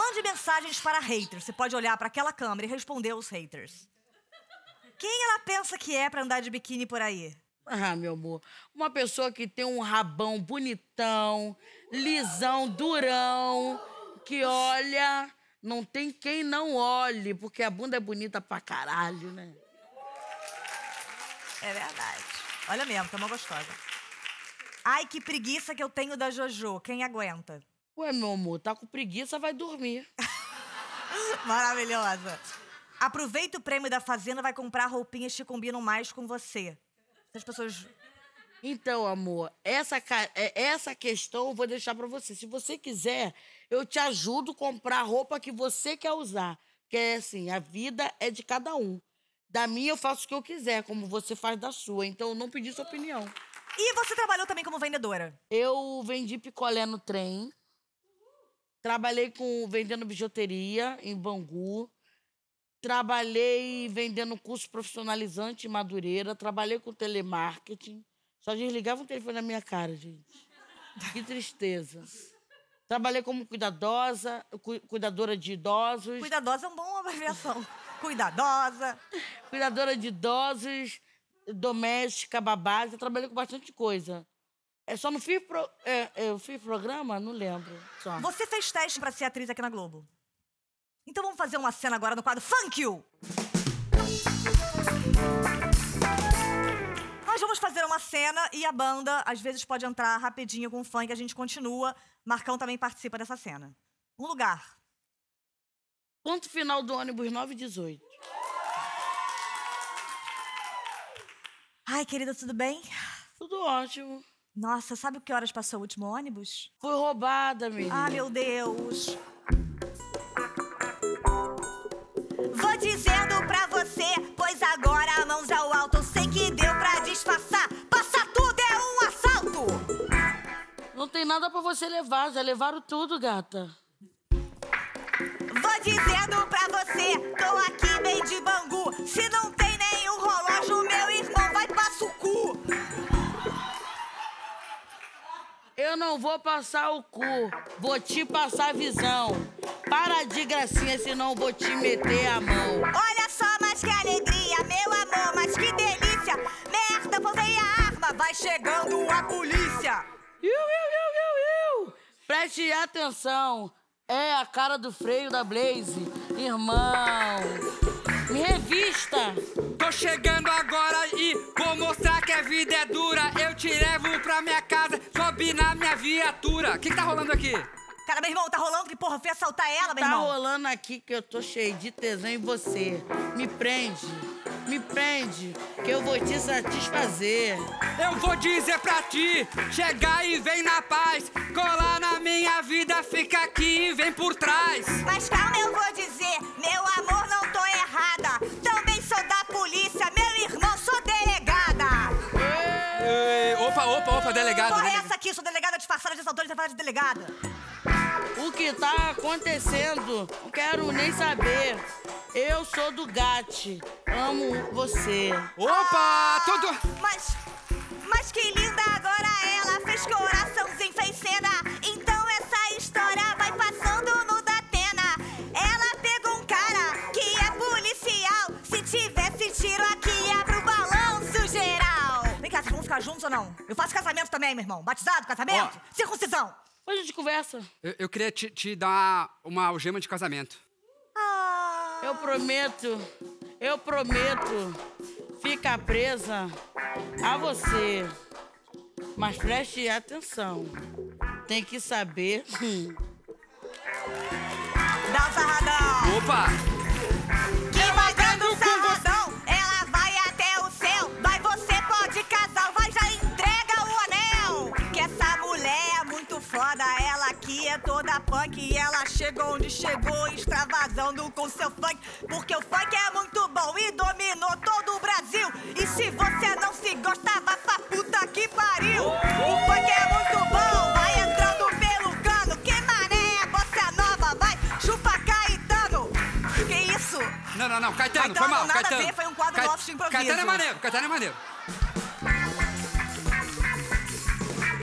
Mande mensagens para haters. Você pode olhar para aquela câmera e responder aos haters. Quem ela pensa que é pra andar de biquíni por aí? Ah, meu amor, uma pessoa que tem um rabão bonitão, lisão, durão, que olha, não tem quem não olhe, porque a bunda é bonita pra caralho, né? É verdade. Olha mesmo, tá uma gostosa. Ai, que preguiça que eu tenho da Jojo. Quem aguenta? Ué, meu amor, tá com preguiça, vai dormir. Maravilhosa. Aproveita o prêmio da Fazenda, vai comprar roupinhas que combinam mais com você. As pessoas... Então, amor, essa questão eu vou deixar pra você. Se você quiser, eu te ajudo a comprar a roupa que você quer usar. Porque, assim, a vida é de cada um. Da minha, eu faço o que eu quiser, como você faz da sua. Então, eu não pedi sua opinião. E você trabalhou também como vendedora? Eu vendi picolé no trem. Trabalhei vendendo bijuteria em Bangu. Trabalhei vendendo curso profissionalizante em Madureira. Trabalhei com telemarketing. Só desligava o telefone na minha cara, gente. Que tristeza. Trabalhei como cuidadora de idosos. Cuidadosa é uma boa abreviação. Cuidadosa. Cuidadora de idosos, doméstica, babá. Eu trabalhei com bastante coisa. Só não fiz eu fiz programa? Não lembro. Só. Você fez teste pra ser atriz aqui na Globo. Então vamos fazer uma cena agora no quadro Funk You! Nós vamos fazer uma cena e a banda, às vezes, pode entrar rapidinho com o funk, a gente continua. Marcão também participa dessa cena. Um lugar. Ponto final do ônibus 918. Ai, querida, tudo bem? Tudo ótimo. Nossa, sabe que horas passou o último ônibus? Fui roubada, menina. Ah, meu Deus. Vou dizendo pra você, pois agora mãos ao alto. Eu sei que deu pra disfarçar. Passa tudo, é um assalto. Não tem nada pra você levar, já levaram tudo, gata. Vou dizendo pra você, tô aqui bem de Bangu. Se não tem nenhum relógio, meu irmão vai pra sucu. Eu não vou passar o cu, vou te passar a visão. Para de gracinha, senão vou te meter a mão. Olha só, mas que alegria, meu amor, mas que delícia. Merda, pousei a arma, vai chegando a polícia. Preste atenção, é a cara do freio da Blaze. Irmão, me revista. Tô chegando agora e vou mostrar que a vida é dura. Eu te levo pra minha casa, sobe na minha viatura. O que tá rolando aqui? Cara, meu irmão, tá rolando que, porra, eu fui assaltar ela, meu Tá irmão. rolando aqui que eu tô cheio de tesão em você. Me prende, que eu vou te satisfazer. Eu vou dizer pra ti, chegar e vem na paz. Colar na minha vida, fica aqui e vem por trás. Mas calma, eu vou dizer, meu amor, não tô errada. Também sou da polícia, meu irmão, sou delegada. Opa, delegado. Porra, é essa aqui, sou delegada disfarçada de assaltante, você fala de delegada. O que tá acontecendo? Não quero nem saber. Eu sou do GAT. Amo você. Opa, tudo... Mas que linda agora ela. Fez coraçãozinho, fez cena. Então essa história vai passando no Datena. Ela pegou um cara que é policial. Se tivesse tiro aqui, abre o balanço geral. Vem cá, vocês vão ficar juntos ou não? Eu faço casamento também, meu irmão. Batizado, casamento, circuncisão. Depois a gente conversa. Eu queria te dar uma algema de casamento. Eu prometo ficar presa a você. Mas preste atenção. Tem que saber. Dá um sarradão. Opa! Que vai dando sarradão. Ela vai até o céu. Vai, você pode casar. Vai, já entrega o anel. Que essa mulher é muito foda. Ela aqui é toda punk. E ela chegou onde chegou, extravasando com seu funk. Porque o funk é muito bom e dominou todo o Brasil. E se você não se gosta, vai pra puta que pariu. O funk é muito bom. Vai entrando pelo cano. Que mané, bossa nova. Vai, chupa Caetano. Que isso? Não, Caetano, foi mal, Nada Caetano. a ver, foi um quadro nosso de improviso. Caetano é maneiro.